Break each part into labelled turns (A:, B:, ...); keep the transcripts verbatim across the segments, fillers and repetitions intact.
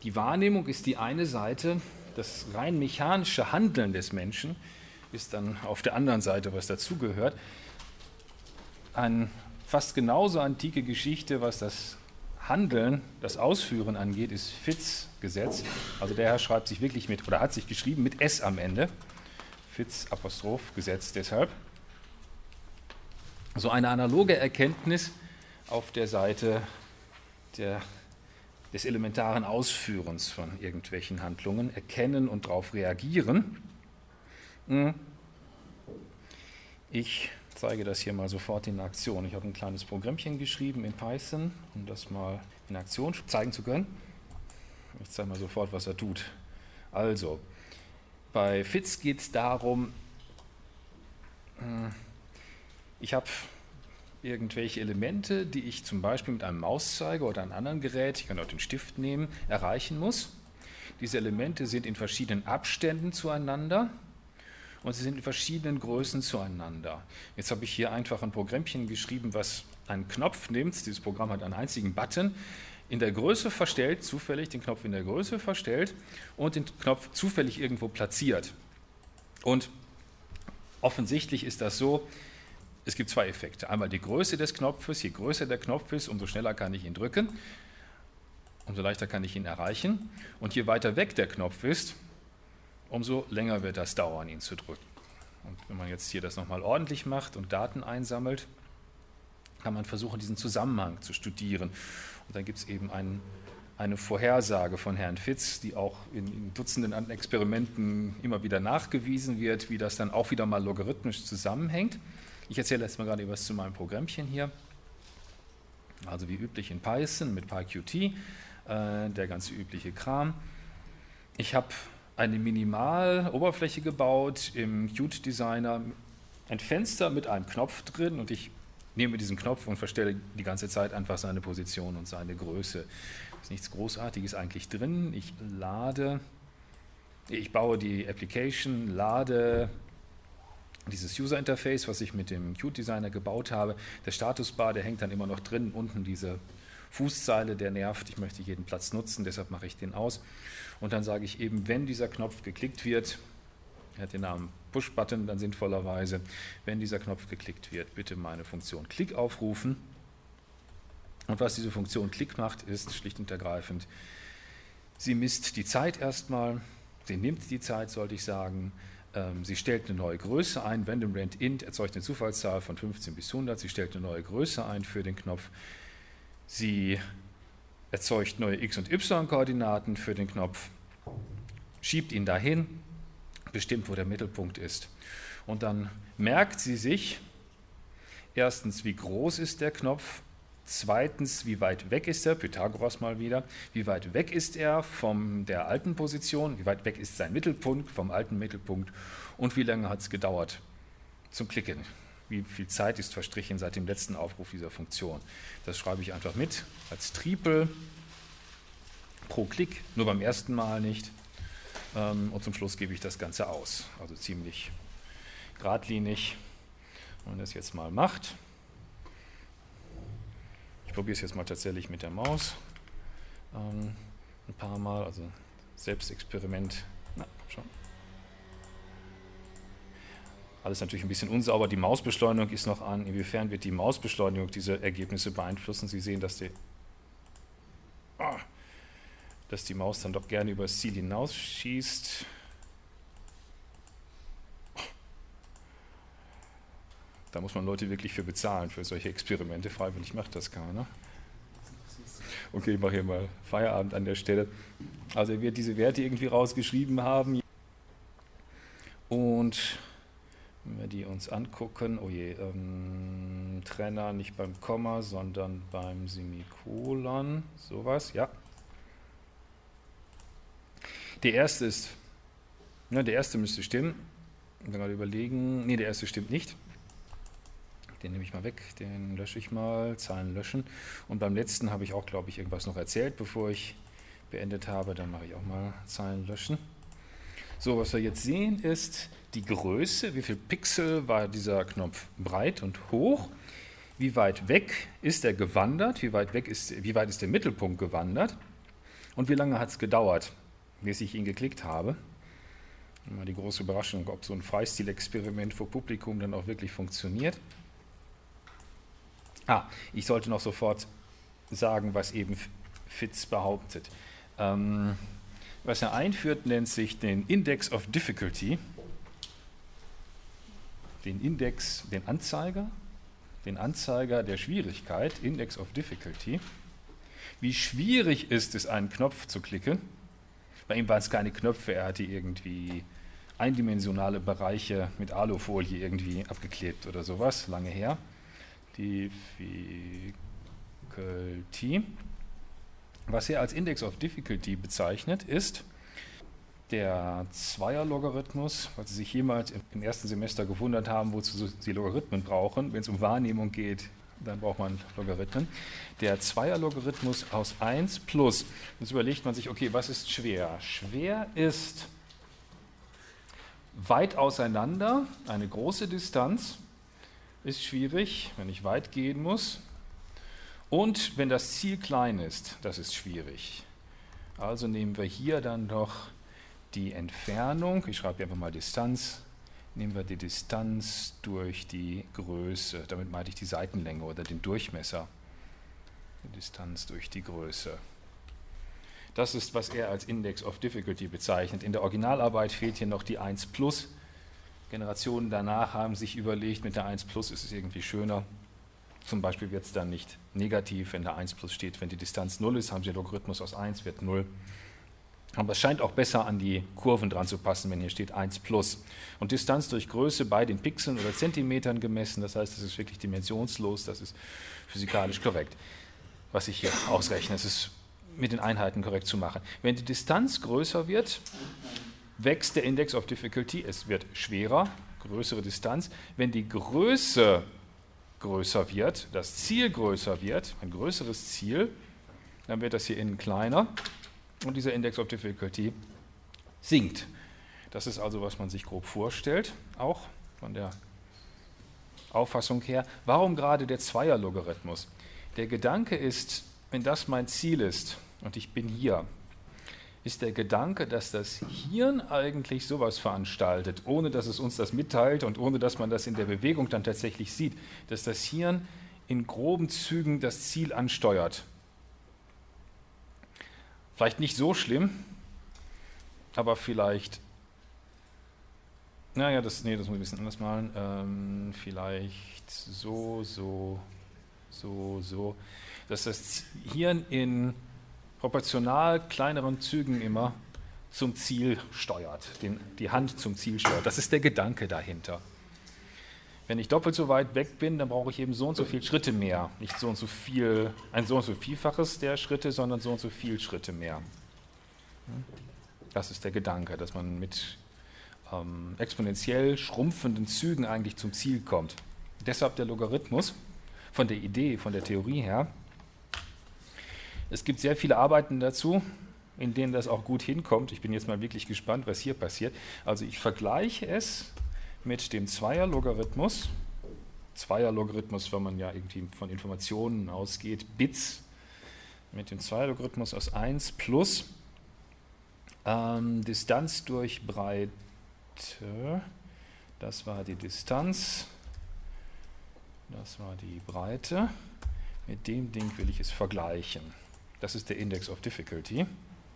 A: Die Wahrnehmung ist die eine Seite, das rein mechanische Handeln des Menschen ist dann auf der anderen Seite, was dazugehört. Eine fast genauso antike Geschichte, was das Handeln, das Ausführen angeht, ist Fitts Gesetz. Also der Herr schreibt sich wirklich mit, oder hat sich geschrieben mit S am Ende. Fitts Apostroph Gesetz deshalb. So eine analoge Erkenntnis auf der Seite der, des elementaren Ausführens von irgendwelchen Handlungen, erkennen und darauf reagieren. Ich zeige das hier mal sofort in Aktion. Ich habe ein kleines Programmchen geschrieben in Python, um das mal in Aktion zeigen zu können. Ich zeige mal sofort, was er tut. Also, bei Fitts geht es darum, ich habe irgendwelche Elemente, die ich zum Beispiel mit einem Mauszeiger oder einem anderen Gerät, ich kann auch den Stift nehmen, erreichen muss. Diese Elemente sind in verschiedenen Abständen zueinander und sie sind in verschiedenen Größen zueinander. Jetzt habe ich hier einfach ein Programmchen geschrieben, was einen Knopf nimmt. Dieses Programm hat einen einzigen Button, in der Größe verstellt, zufällig den Knopf in der Größe verstellt und den Knopf zufällig irgendwo platziert. Und offensichtlich ist das so, es gibt zwei Effekte. Einmal die Größe des Knopfes, je größer der Knopf ist, umso schneller kann ich ihn drücken, umso leichter kann ich ihn erreichen. Und je weiter weg der Knopf ist, umso länger wird das dauern, ihn zu drücken. Und wenn man jetzt hier das nochmal ordentlich macht und Daten einsammelt, kann man versuchen, diesen Zusammenhang zu studieren. Und dann gibt es eben einen, eine Vorhersage von Herrn Fitts, die auch in, in Dutzenden Experimenten immer wieder nachgewiesen wird, wie das dann auch wieder mal logarithmisch zusammenhängt. Ich erzähle jetzt mal gerade etwas zu meinem Programmchen hier. Also wie üblich in Python mit PyQt, äh, der ganze übliche Kram. Ich habe eine Minimal-Oberfläche gebaut im Qt Designer, ein Fenster mit einem Knopf drin und ich nehme diesen Knopf und verstelle die ganze Zeit einfach seine Position und seine Größe. Es ist nichts Großartiges eigentlich drin. Ich lade, ich baue die Application, lade dieses User Interface, was ich mit dem Qt Designer gebaut habe. Der Statusbar, der hängt dann immer noch drin, unten diese Fußzeile, der nervt, ich möchte jeden Platz nutzen, deshalb mache ich den aus. Und dann sage ich eben, wenn dieser Knopf geklickt wird, er hat den Namen Push-Button dann sinnvollerweise, wenn dieser Knopf geklickt wird, bitte meine Funktion Klick aufrufen. Und was diese Funktion Klick macht, ist schlicht und ergreifend, sie misst die Zeit erstmal, sie nimmt die Zeit, sollte ich sagen, ähm, sie stellt eine neue Größe ein, random rand int erzeugt eine Zufallszahl von fünfzehn bis hundert, sie stellt eine neue Größe ein für den Knopf, sie erzeugt neue x- und y-Koordinaten für den Knopf, schiebt ihn dahin, bestimmt, wo der Mittelpunkt ist. Und dann merkt sie sich, erstens, wie groß ist der Knopf, zweitens, wie weit weg ist er, Pythagoras mal wieder, wie weit weg ist er von der alten Position, wie weit weg ist sein Mittelpunkt vom alten Mittelpunkt und wie lange hat es gedauert zum Klicken. Wie viel Zeit ist verstrichen seit dem letzten Aufruf dieser Funktion. Das schreibe ich einfach mit als Tripel pro Klick, nur beim ersten Mal nicht. Und zum Schluss gebe ich das Ganze aus. Also ziemlich geradlinig. Wenn man das jetzt mal macht. Ich probiere es jetzt mal tatsächlich mit der Maus. Ein paar Mal, also Selbstexperiment. Na, komm schon. Alles natürlich ein bisschen unsauber. Die Mausbeschleunigung ist noch an. Inwiefern wird die Mausbeschleunigung diese Ergebnisse beeinflussen? Sie sehen, dass die, ah, dass die Maus dann doch gerne über das Ziel hinausschießt. Da muss man Leute wirklich für bezahlen, für solche Experimente. Freiwillig macht das keiner. Okay, ich mache hier mal Feierabend an der Stelle. Also er wird diese Werte irgendwie rausgeschrieben haben. Und wenn wir die uns angucken, oh je, ähm, Trenner nicht beim Komma, sondern beim Semikolon, sowas, ja. Der erste ist, ne, der erste müsste stimmen. Ich kann gerade überlegen, nee, der erste stimmt nicht. Den nehme ich mal weg, den lösche ich mal, Zahlen löschen. Und beim letzten habe ich auch, glaube ich, irgendwas noch erzählt, bevor ich beendet habe. Dann mache ich auch mal Zahlen löschen. So, was wir jetzt sehen ist die Größe, wie viel Pixel war dieser Knopf breit und hoch, wie weit weg ist er gewandert, wie weit weg ist, wie weit ist der Mittelpunkt gewandert Und wie lange hat es gedauert, bis ich ihn geklickt habe? Immer die große Überraschung, ob so ein Freistil-Experiment vor Publikum dann auch wirklich funktioniert. Ah, ich sollte noch sofort sagen, was eben Fitz behauptet. Ähm, was er einführt, nennt sich den Index of Difficulty, den Index, den Anzeiger, den Anzeiger der Schwierigkeit, Index of Difficulty. Wie schwierig ist es, einen Knopf zu klicken? Bei ihm waren es keine Knöpfe, er hatte irgendwie eindimensionale Bereiche mit Alufolie irgendwie abgeklebt oder sowas, lange her. Difficulty. Was er als Index of Difficulty bezeichnet, ist der Zweierlogarithmus, weil Sie sich jemals im ersten Semester gewundert haben, wozu Sie Logarithmen brauchen. Wenn es um Wahrnehmung geht, dann braucht man Logarithmen. Der Zweierlogarithmus aus eins plus, jetzt überlegt man sich, okay, was ist schwer? Schwer ist weit auseinander, eine große Distanz ist schwierig, wenn ich weit gehen muss. Und wenn das Ziel klein ist, das ist schwierig. Also nehmen wir hier dann doch die Entfernung, ich schreibe hier einfach mal Distanz, nehmen wir die Distanz durch die Größe, damit meinte ich die Seitenlänge oder den Durchmesser. Die Distanz durch die Größe. Das ist, was er als Index of Difficulty bezeichnet. In der Originalarbeit fehlt hier noch die eins plus. Generationen danach haben sich überlegt, mit der eins plus ist es irgendwie schöner. Zum Beispiel wird es dann nicht negativ, wenn da eins plus steht. Wenn die Distanz null ist, haben Sie den Logarithmus aus eins, wird null. Aber es scheint auch besser an die Kurven dran zu passen, wenn hier steht eins plus. Und Distanz durch Größe bei den Pixeln oder Zentimetern gemessen, das heißt, das ist wirklich dimensionslos, das ist physikalisch korrekt, was ich hier ausrechne. Es ist mit den Einheiten korrekt zu machen. Wenn die Distanz größer wird, wächst der Index of Difficulty, es wird schwerer, größere Distanz. Wenn die Größe größer wird, das Ziel größer wird, ein größeres Ziel, dann wird das hier innen kleiner und dieser Index of Difficulty sinkt. Das ist also, was man sich grob vorstellt, auch von der Auffassung her. Warum gerade der Zweierlogarithmus? Der Gedanke ist, wenn das mein Ziel ist und ich bin hier, ist der Gedanke, dass das Hirn eigentlich sowas veranstaltet, ohne dass es uns das mitteilt und ohne dass man das in der Bewegung dann tatsächlich sieht, dass das Hirn in groben Zügen das Ziel ansteuert. Vielleicht nicht so schlimm, aber vielleicht, naja, das, nee, das muss ich ein bisschen anders malen, ähm, vielleicht so, so, so, so, dass das Hirn in proportional kleineren Zügen immer zum Ziel steuert, den, die Hand zum Ziel steuert. Das ist der Gedanke dahinter. Wenn ich doppelt so weit weg bin, dann brauche ich eben so und so viele Schritte mehr. Nicht so und so viel, ein so und so Vielfaches der Schritte, sondern so und so viele Schritte mehr. Das ist der Gedanke, dass man mit ähm, exponentiell schrumpfenden Zügen eigentlich zum Ziel kommt. Deshalb der Logarithmus, von der Idee, von der Theorie her. Es gibt sehr viele Arbeiten dazu, in denen das auch gut hinkommt. Ich bin jetzt mal wirklich gespannt, was hier passiert. Also ich vergleiche es mit dem Zweierlogarithmus. Zweierlogarithmus, wenn man ja irgendwie von Informationen ausgeht, Bits, mit dem Zweierlogarithmus aus eins plus ähm, Distanz durch Breite, das war die Distanz, das war die Breite, mit dem Ding will ich es vergleichen. Das ist der Index of Difficulty.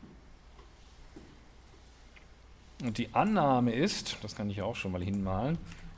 A: Und die Annahme ist, das kann ich auch schon mal hinmalen,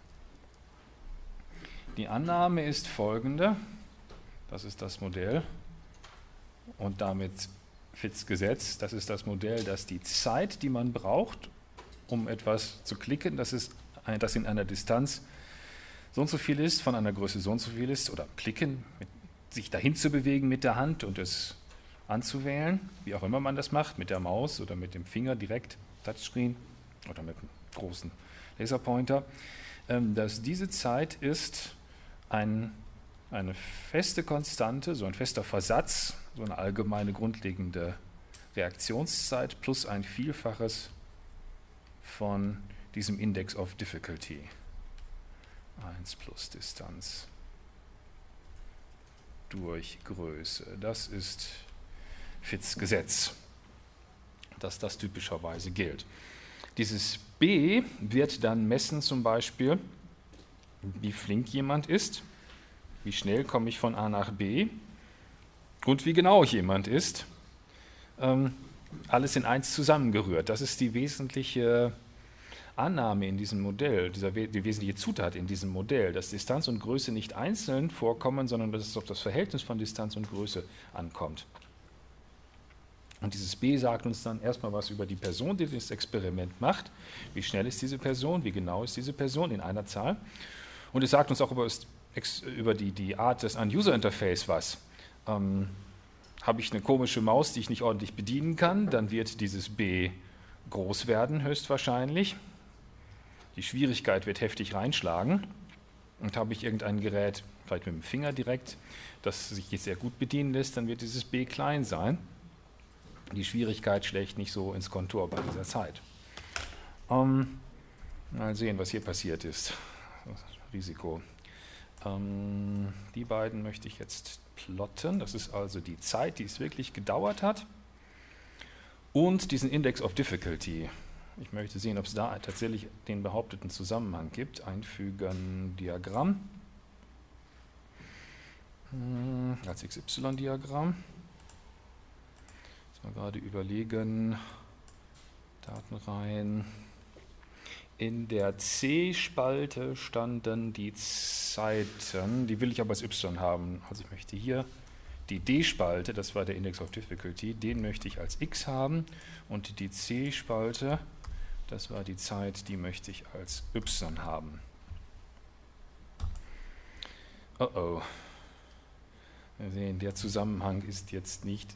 A: die Annahme ist folgende, das ist das Modell und damit Fitts Gesetz, das ist das Modell, dass die Zeit, die man braucht, um etwas zu klicken, dass es das in einer Distanz so und so viel ist, von einer Größe so und so viel ist, oder klicken, mit, sich dahin zu bewegen mit der Hand und es anzuwählen, wie auch immer man das macht, mit der Maus oder mit dem Finger direkt, Touchscreen oder mit einem großen Laserpointer, dass diese Zeit ist ein, eine feste Konstante, so ein fester Versatz, so eine allgemeine grundlegende Reaktionszeit plus ein Vielfaches von diesem Index of Difficulty. eins plus Distanz durch Größe. Das ist Fitts Gesetz. dass das typischerweise gilt. Dieses B wird dann messen zum Beispiel, wie flink jemand ist, wie schnell komme ich von A nach B und wie genau jemand ist. Ähm, alles in eins zusammengerührt. Das ist die wesentliche Annahme in diesem Modell, dieser, die wesentliche Zutat in diesem Modell, dass Distanz und Größe nicht einzeln vorkommen, sondern dass es auf das Verhältnis von Distanz und Größe ankommt. Und dieses B sagt uns dann erstmal was über die Person, die das Experiment macht. Wie schnell ist diese Person, wie genau ist diese Person in einer Zahl. Und es sagt uns auch über, über die, die Art des User-Interface was. Ähm, habe ich eine komische Maus, die ich nicht ordentlich bedienen kann, dann wird dieses B groß werden, höchstwahrscheinlich. Die Schwierigkeit wird heftig reinschlagen. Und habe ich irgendein Gerät, vielleicht mit dem Finger direkt, das sich jetzt sehr gut bedienen lässt, dann wird dieses B klein sein. Die Schwierigkeit schlägt nicht so ins Kontor bei dieser Zeit. Ähm, mal sehen, was hier passiert ist. Risiko. Ähm, die beiden möchte ich jetzt plotten. Das ist also die Zeit, die es wirklich gedauert hat. Und diesen Index of Difficulty. Ich möchte sehen, ob es da tatsächlich den behaupteten Zusammenhang gibt. Einfügen Diagramm. Hm, als X Y-Diagramm. Mal gerade überlegen, Datenreihen. In der C-Spalte standen die Zeiten, die will ich aber als Y haben. Also ich möchte hier die D-Spalte, das war der Index of Difficulty, den möchte ich als X haben. Und die C-Spalte, das war die Zeit, die möchte ich als Y haben. Oh oh. Wir sehen, der Zusammenhang ist jetzt nicht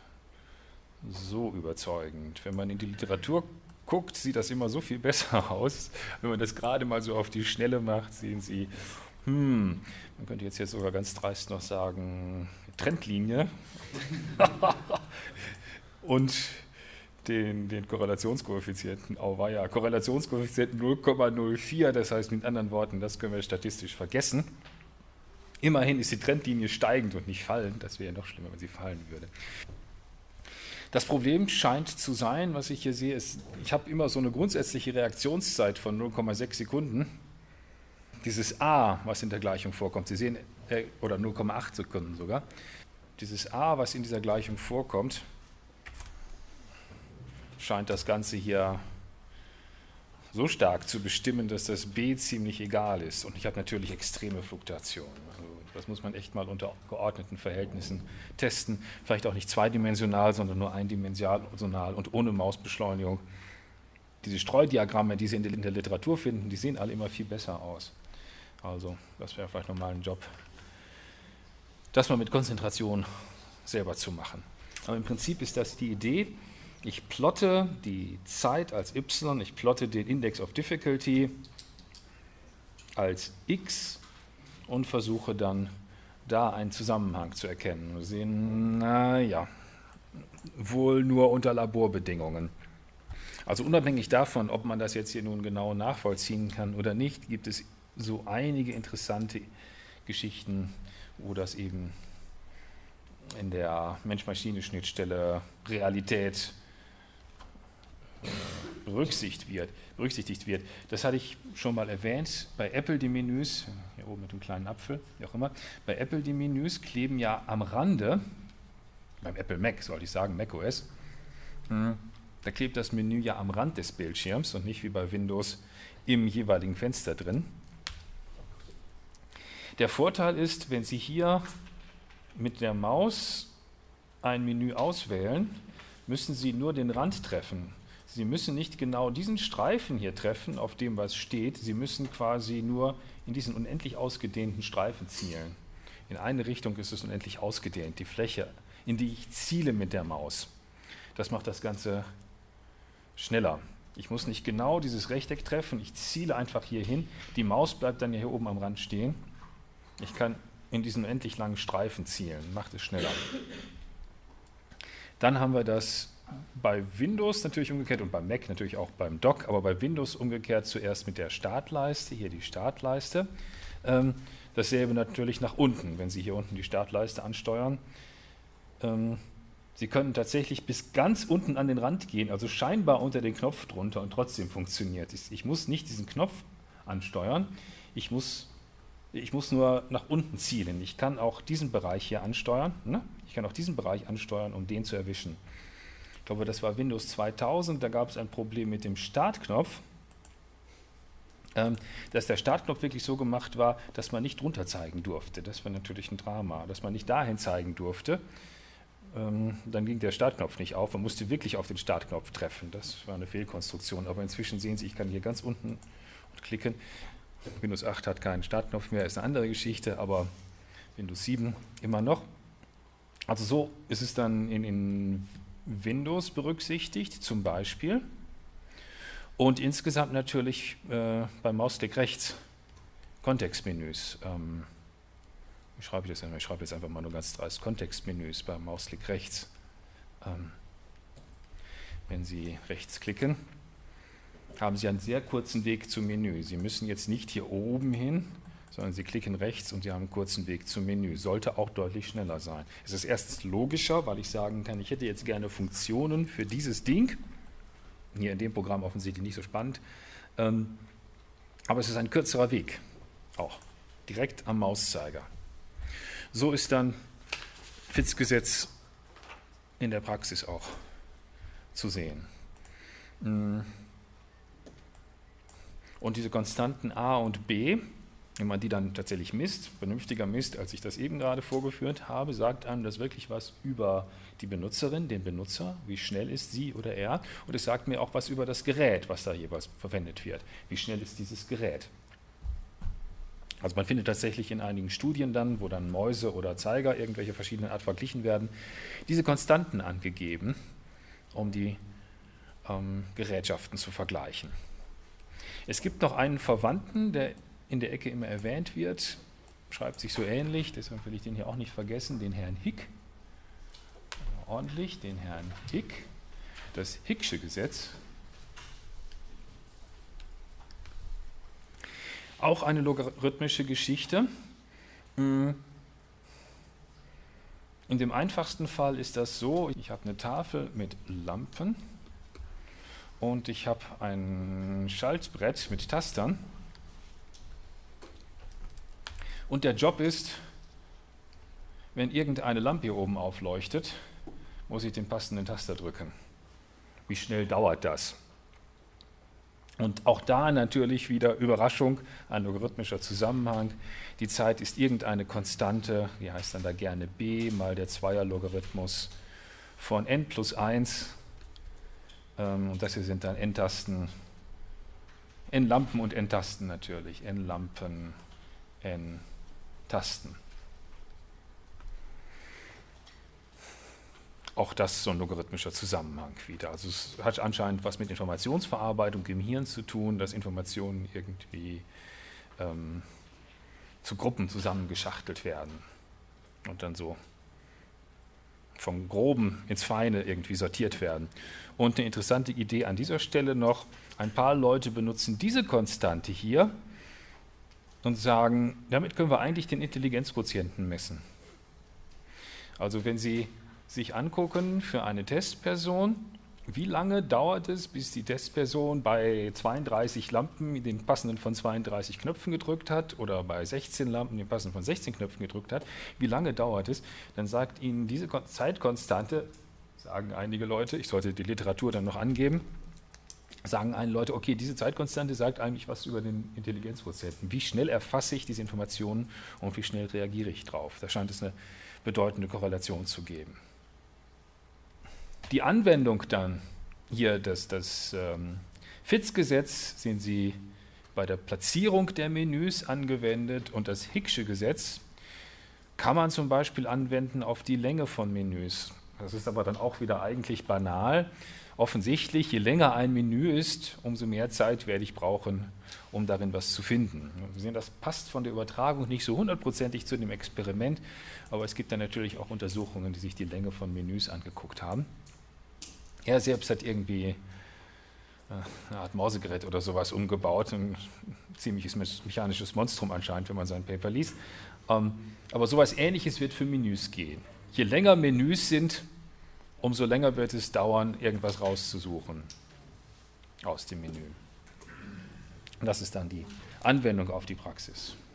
A: so überzeugend. Wenn man in die Literatur guckt, sieht das immer so viel besser aus. Wenn man das gerade mal so auf die Schnelle macht, sehen Sie, hm, man könnte jetzt, jetzt sogar ganz dreist noch sagen, Trendlinie und den, den Korrelationskoeffizienten. Oh, war ja Korrelationskoeffizienten null Komma null vier, das heißt mit anderen Worten, das können wir statistisch vergessen. Immerhin ist die Trendlinie steigend und nicht fallend. Das wäre noch schlimmer, wenn sie fallen würde. Das Problem scheint zu sein, was ich hier sehe, ist, ich habe immer so eine grundsätzliche Reaktionszeit von null Komma sechs Sekunden. Dieses A, was in der Gleichung vorkommt, Sie sehen, äh, oder null Komma acht Sekunden sogar, dieses A, was in dieser Gleichung vorkommt, scheint das Ganze hier so stark zu bestimmen, dass das B ziemlich egal ist. Und ich habe natürlich extreme Fluktuationen. Also das muss man echt mal unter geordneten Verhältnissen testen. Vielleicht auch nicht zweidimensional, sondern nur eindimensional und ohne Mausbeschleunigung. Diese Streudiagramme, die Sie in der Literatur finden, die sehen alle immer viel besser aus. Also das wäre vielleicht nochmal ein Job, das mal mit Konzentration selber zu machen. Aber im Prinzip ist das die Idee. Ich plotte die Zeit als y, ich plotte den Index of Difficulty als x und versuche dann da einen Zusammenhang zu erkennen. Wir sehen, naja, wohl nur unter Laborbedingungen. Also unabhängig davon, ob man das jetzt hier nun genau nachvollziehen kann oder nicht, gibt es so einige interessante Geschichten, wo das eben in der Mensch-Maschine-Schnittstelle Realität berücksichtigt wird, berücksichtigt wird. Das hatte ich schon mal erwähnt, bei Apple die Menüs, hier oben mit dem kleinen Apfel, wie auch immer, bei Apple die Menüs kleben ja am Rande, beim Apple Mac sollte ich sagen, macOS, da klebt das Menü ja am Rand des Bildschirms und nicht wie bei Windows im jeweiligen Fenster drin. Der Vorteil ist, wenn Sie hier mit der Maus ein Menü auswählen, müssen Sie nur den Rand treffen. Sie müssen nicht genau diesen Streifen hier treffen, auf dem was steht. Sie müssen quasi nur in diesen unendlich ausgedehnten Streifen zielen. In eine Richtung ist es unendlich ausgedehnt, die Fläche, in die ich ziele mit der Maus. Das macht das Ganze schneller. Ich muss nicht genau dieses Rechteck treffen, ich ziele einfach hier hin. Die Maus bleibt dann hier oben am Rand stehen. Ich kann in diesen unendlich langen Streifen zielen, macht es schneller. Dann haben wir das bei Windows natürlich umgekehrt und beim Mac natürlich auch beim Dock, aber bei Windows umgekehrt zuerst mit der Startleiste, hier die Startleiste. Ähm, dasselbe natürlich nach unten, wenn Sie hier unten die Startleiste ansteuern. Ähm, Sie können tatsächlich bis ganz unten an den Rand gehen, also scheinbar unter den Knopf drunter und trotzdem funktioniert es. Ich muss nicht diesen Knopf ansteuern, ich muss, ich muss nur nach unten zielen. Ich kann auch diesen Bereich hier ansteuern, ne? Ich kann auch diesen Bereich ansteuern, um den zu erwischen. Ich glaube, das war Windows zweitausend, da gab es ein Problem mit dem Startknopf, ähm, dass der Startknopf wirklich so gemacht war, dass man nicht drunter zeigen durfte. Das war natürlich ein Drama, dass man nicht dahin zeigen durfte. Dann ging der Startknopf nicht auf, man musste wirklich auf den Startknopf treffen. Das war eine Fehlkonstruktion, aber inzwischen sehen Sie, ich kann hier ganz unten klicken. Windows acht hat keinen Startknopf mehr, ist eine andere Geschichte, aber Windows sieben immer noch. Also so ist es dann in, in Windows berücksichtigt, zum Beispiel. Und insgesamt natürlich äh, beim Mausklick rechts Kontextmenüs. Ähm, Wie schreibe ich das? Ich schreibe jetzt einfach mal nur ganz dreist Kontextmenüs beim Mausklick rechts. Ähm, wenn Sie rechts klicken, haben Sie einen sehr kurzen Weg zum Menü. Sie müssen jetzt nicht hier oben hin, sondern Sie klicken rechts und Sie haben einen kurzen Weg zum Menü. Sollte auch deutlich schneller sein. Es ist erstens logischer, weil ich sagen kann, ich hätte jetzt gerne Funktionen für dieses Ding. Hier in dem Programm offensichtlich nicht so spannend. Ähm, aber es ist ein kürzerer Weg, auch direkt am Mauszeiger. So ist dann Fitzgesetz in der Praxis auch zu sehen. Und diese Konstanten a und b, wenn man die dann tatsächlich misst, vernünftiger misst, als ich das eben gerade vorgeführt habe, sagt einem das wirklich was über die Benutzerin, den Benutzer, wie schnell ist sie oder er, und es sagt mir auch was über das Gerät, was da jeweils verwendet wird. Wie schnell ist dieses Gerät? Also man findet tatsächlich in einigen Studien dann, wo dann Mäuse oder Zeiger irgendwelche verschiedenen Art verglichen werden, diese Konstanten angegeben, um die ähm, Gerätschaften zu vergleichen. Es gibt noch einen Verwandten, der in der Ecke immer erwähnt wird, schreibt sich so ähnlich, deshalb will ich den hier auch nicht vergessen, den Herrn Hick. Ordentlich, den Herrn Hick, das Hicksche Gesetz. Auch eine logarithmische Geschichte. In dem einfachsten Fall ist das so, ich habe eine Tafel mit Lampen und ich habe ein Schaltbrett mit Tastern. Und der Job ist, wenn irgendeine Lampe hier oben aufleuchtet, muss ich den passenden Taster drücken. Wie schnell dauert das? Und auch da natürlich wieder Überraschung, ein logarithmischer Zusammenhang. Die Zeit ist irgendeine Konstante, die heißt dann da gerne b mal der Zweierlogarithmus von n plus eins. Und das hier sind dann n-Tasten, n-Lampen und n-Tasten natürlich. n-Lampen, n-Tasten. Auch das ist so ein logarithmischer Zusammenhang wieder. Also es hat anscheinend was mit Informationsverarbeitung im Hirn zu tun, dass Informationen irgendwie ähm, zu Gruppen zusammengeschachtelt werden und dann so vom Groben ins Feine irgendwie sortiert werden. Und eine interessante Idee an dieser Stelle noch, ein paar Leute benutzen diese Konstante hier und sagen, damit können wir eigentlich den Intelligenzquotienten messen. Also wenn Sie sich angucken für eine Testperson, wie lange dauert es, bis die Testperson bei zweiunddreißig Lampen den passenden von zweiunddreißig Knöpfen gedrückt hat oder bei sechzehn Lampen den passenden von sechzehn Knöpfen gedrückt hat, wie lange dauert es, dann sagt Ihnen diese Zeitkonstante, sagen einige Leute, ich sollte die Literatur dann noch angeben, sagen einige Leute, okay, diese Zeitkonstante sagt eigentlich was über den Intelligenzquotienten. Wie schnell erfasse ich diese Informationen und wie schnell reagiere ich drauf? Da scheint es eine bedeutende Korrelation zu geben. Die Anwendung dann, hier das, das ähm, Fitzgesetz sehen Sie bei der Platzierung der Menüs angewendet und das Hicksche Gesetz kann man zum Beispiel anwenden auf die Länge von Menüs. Das ist aber dann auch wieder eigentlich banal. Offensichtlich, je länger ein Menü ist, umso mehr Zeit werde ich brauchen, um darin was zu finden. Wir sehen, das passt von der Übertragung nicht so hundertprozentig zu dem Experiment, aber es gibt dann natürlich auch Untersuchungen, die sich die Länge von Menüs angeguckt haben. Er selbst hat irgendwie eine Art Mausegerät oder sowas umgebaut, ein ziemliches mechanisches Monstrum anscheinend, wenn man sein Paper liest. Aber sowas Ähnliches wird für Menüs gehen. Je länger Menüs sind, umso länger wird es dauern, irgendwas rauszusuchen aus dem Menü. Und das ist dann die Anwendung auf die Praxis.